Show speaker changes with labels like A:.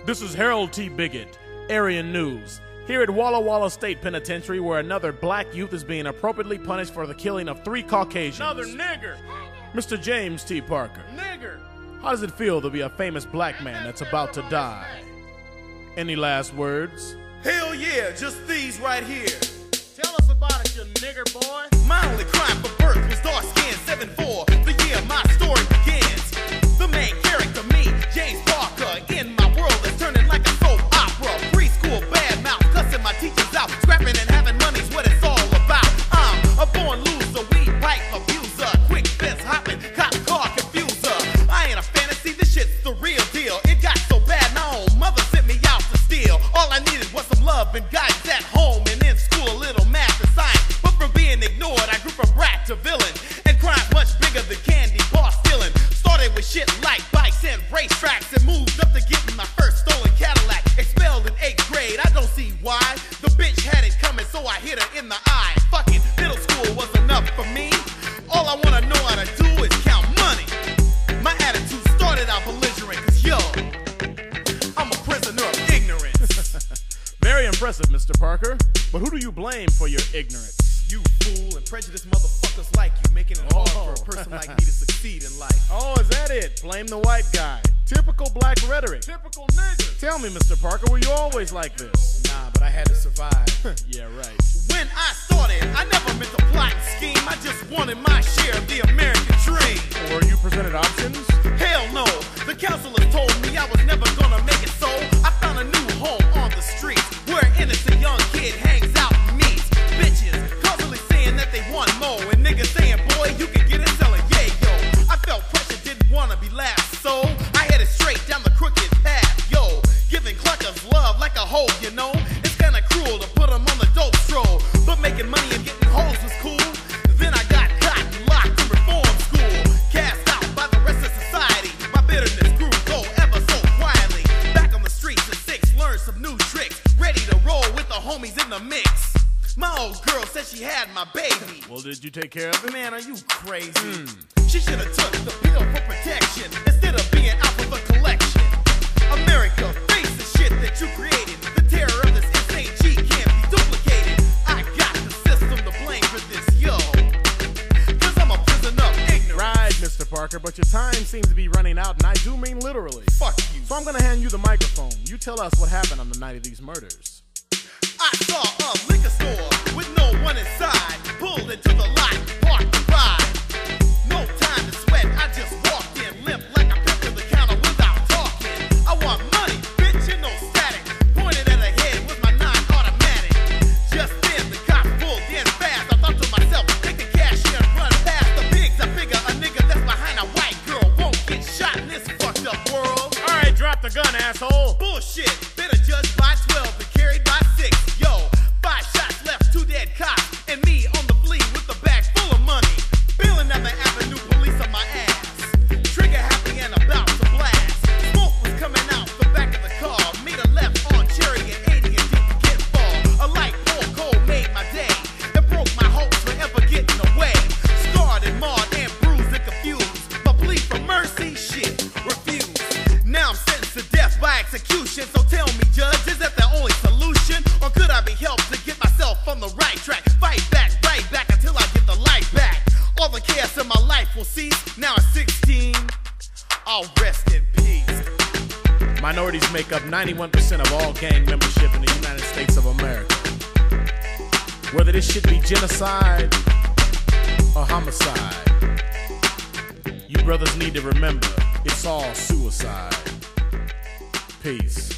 A: This is Harold T. Bigot, Aryan News, here at Walla Walla State Penitentiary, where another black youth is being appropriately punished for the killing of 3 Caucasians.
B: Another nigger!
A: Mr. James T. Parker,
B: Nigger!
A: how does it feel to be a famous black man that's about to die? Any last words?
C: Hell yeah, just these right here.
B: Tell us about it, you nigger boy.
C: My only crime for birth was dark skin, 7'4", the year my story begins. The main character, me, James Parker, in my world that's turning like a soap opera. Preschool bad mouth, cussing my teachers out, scrapping and having money's what it's all about. I'm a born loser, weed pipe abuser, quick fence hopping, cop car confuser. I ain't a fantasy, this shit's the real deal. It got so bad, my own mother sent me out to steal. All I needed was some love and guidance at home, and in school a little math and science. But from being ignored, I grew from brat to villain, and crimes much bigger than candy bar stealing. Started with shit like bikes and racetracks, and moved up to getting my first stolen Cadillac. Expelled in 8th grade, I don't see why. The bitch had it coming, so I hit her in the eye. Fucking middle school was enough for me. All I wanna know how to do is count money. My attitude started out belligerent, cause yo, I'm a prisoner of ignorance.
A: Very impressive, Mr. Parker. But who do you blame for your ignorance?
C: You fool and prejudiced motherfuckers like you, making it hard for a person like me to succeed in life.
A: Oh, is that it? Blame the white guy. Typical black rhetoric.
B: Typical nigger.
A: Tell me, Mr. Parker, were you always like this?
C: Nah, but I had to survive.
A: Yeah, right.
C: When I started, I never meant to plot and scheme. I just wanted my share of the American dream.
A: Or you presented options?
C: Hell no, the counselors told me I was never gonna make it, so I found a new home on the streets where an innocent young kid hangs out and meets bitches constantly saying that they want more, and niggas saying, boy, you can get it selling yayo. I felt pressure, didn't wanna be last, so I headed straight down the crooked path. Yo, giving cluckers love like a hoe, you know. It's kinda cruel to put them on the dope stroll, but making money and getting hoes was cool. Then I got caught and locked in reform school, cast out by the rest of society. My bitterness grew, though ever so quietly. Back on the streets at 6, learned some new tricks, ready to roll with the homies in the mix. My old girl said she had my baby.
A: Well, did you take care of it?
C: Man, are you crazy? She should have took the pill for protection instead of being out for the collection. America, face the shit that you created. The terror of this SAG can't be duplicated. I got the system to blame for this, yo. Cause I'm a prisoner of ignorance.
A: Right, Mr. Parker, but your time seems to be running out, and I do mean literally.
C: Fuck you.
A: So I'm gonna hand you the microphone. You tell us what happened on the night of these murders.
C: I saw a liquor store with no one inside. Pulled into the lot, parked the ride. No time to sweat, I just walked in, limp like I picked to the counter without talking. I want money, bitch, and no static. Pointed at her head with my non-automatic. Just then, the cop pulled in fast. I thought to myself, take the cash and run past the pigs. I figure a nigga that's behind a white girl won't get shot in this fucked up world.
A: All right, drop the gun, asshole.
C: Bullshit, better judged by 12 and carried by 6. Yo, 5 shots left, 2 dead cops, and me on the flee with the bag full of money. Feeling Another Avenue police on my ass. Trigger happy and about to blast. Smoke was coming out the back of the car. Made a left on Cherry and 80 and didn't get far. A light pour cold made my day. It broke my hopes for ever getting away. Scarred and marred and bruised and confused. But plea for mercy, shit, refused. Now I'm sentenced to death by execution. So tell me, judge, is that the only solution? Or could I be helped to get myself on the right track? Fight back, right back until I get the life back. All the chaos in my life will cease. Now at 16, I'll rest in peace.
A: Minorities make up 91% of all gang membership in the United States of America. Whether this should be genocide or homicide, you brothers need to remember, it's all suicide. Peace.